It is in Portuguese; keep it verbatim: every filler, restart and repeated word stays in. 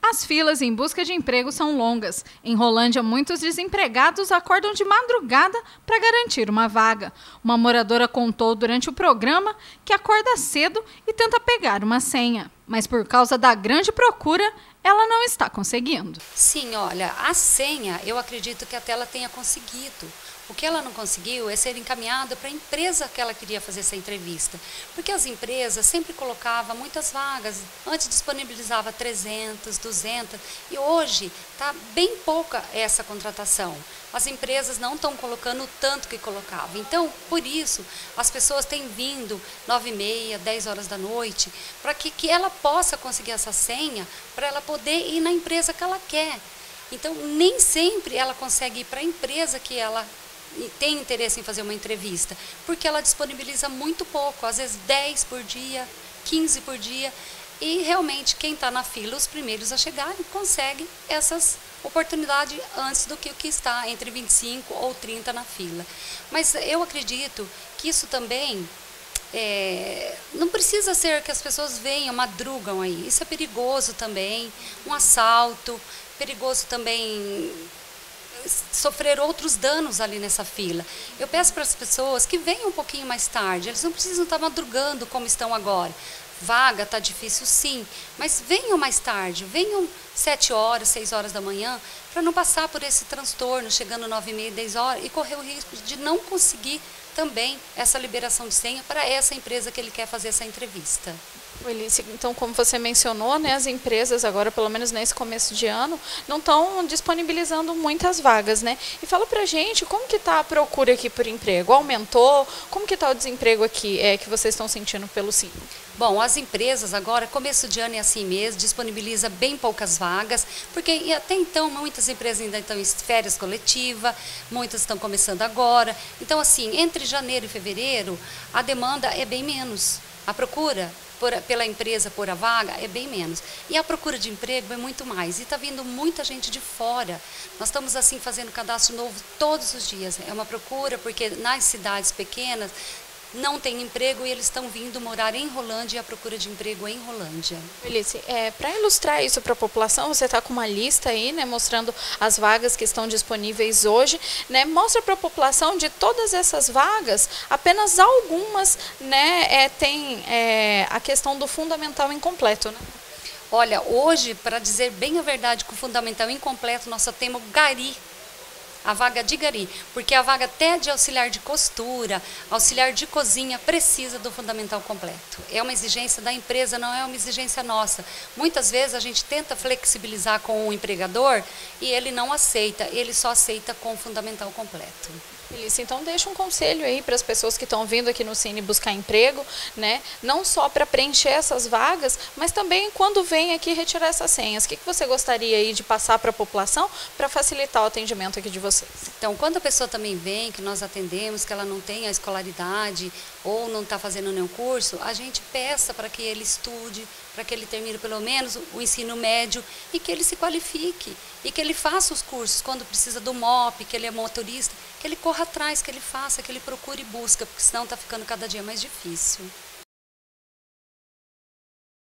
As filas em busca de emprego são longas. Em Rolândia, muitos desempregados acordam de madrugada para garantir uma vaga. Uma moradora contou durante o programa que acorda cedo e tenta pegar uma senha. Mas por causa da grande procura, ela não está conseguindo. Sim, olha, a senha eu acredito que até ela tenha conseguido. O que ela não conseguiu é ser encaminhada para a empresa que ela queria fazer essa entrevista. Porque as empresas sempre colocavam muitas vagas, antes disponibilizava trezentas, duzentas, e hoje está bem pouca essa contratação. As empresas não estão colocando o tanto que colocavam. Então, por isso, as pessoas têm vindo nove e meia, dez horas da noite, para que, que ela possa conseguir essa senha, para ela poder ir na empresa que ela quer. Então, nem sempre ela consegue ir para a empresa que ela tem interesse em fazer uma entrevista, porque ela disponibiliza muito pouco, às vezes dez por dia, quinze por dia, e realmente quem está na fila, os primeiros a chegarem, consegue essas oportunidades antes do que o que está entre vinte e cinco ou trinta na fila. Mas eu acredito que isso também é, não precisa ser que as pessoas venham, madrugam aí, isso é perigoso também, um assalto, perigoso também sofrer outros danos ali nessa fila. Eu peço para as pessoas que venham um pouquinho mais tarde, eles não precisam estar madrugando como estão agora. Vaga está difícil sim, mas venham mais tarde, venham sete horas, seis horas da manhã, para não passar por esse transtorno, chegando nove e meia, dez horas, e correr o risco de não conseguir também essa liberação de senha para essa empresa que ele quer fazer essa entrevista. Elice, então, como você mencionou, né, as empresas agora, pelo menos nesse começo de ano, não estão disponibilizando muitas vagas, né? E fala pra gente como que está a procura aqui por emprego? Aumentou? Como que está o desemprego aqui é, que vocês estão sentindo pelo Cine? Bom, as empresas agora, começo de ano é assim mesmo, disponibiliza bem poucas vagas, porque até então muitas empresas ainda estão em férias coletivas, muitas estão começando agora. Então, assim, entre janeiro e fevereiro, a demanda é bem menos. A procura por, pela empresa por a vaga é bem menos. E a procura de emprego é muito mais. E está vindo muita gente de fora. Nós estamos assim fazendo cadastro novo todos os dias. É uma procura porque nas cidades pequenas não tem emprego e eles estão vindo morar em Rolândia e a procura de emprego é em Rolândia. Elice, é, para ilustrar isso para a população, você está com uma lista aí, né, mostrando as vagas que estão disponíveis hoje, né, mostra para a população de todas essas vagas, apenas algumas, né, é, tem é, a questão do fundamental incompleto, né? Olha, hoje, para dizer bem a verdade, com o fundamental incompleto, nós só temos gari. A vaga de gari, porque a vaga até de auxiliar de costura, auxiliar de cozinha, precisa do fundamental completo. É uma exigência da empresa, não é uma exigência nossa. Muitas vezes a gente tenta flexibilizar com o empregador e ele não aceita, ele só aceita com o fundamental completo. Elice, então deixa um conselho aí para as pessoas que estão vindo aqui no Cine buscar emprego, né? Não só para preencher essas vagas, mas também quando vem aqui retirar essas senhas. O que, que você gostaria aí de passar para a população para facilitar o atendimento aqui de vocês? Então, quando a pessoa também vem, que nós atendemos, que ela não tem a escolaridade ou não está fazendo nenhum curso, a gente peça para que ele estude, para que ele termine pelo menos o ensino médio e que ele se qualifique e que ele faça os cursos quando precisa do M O P, que ele é motorista, que ele corra atrás, que ele faça, que ele procure e busca, porque senão está ficando cada dia mais difícil.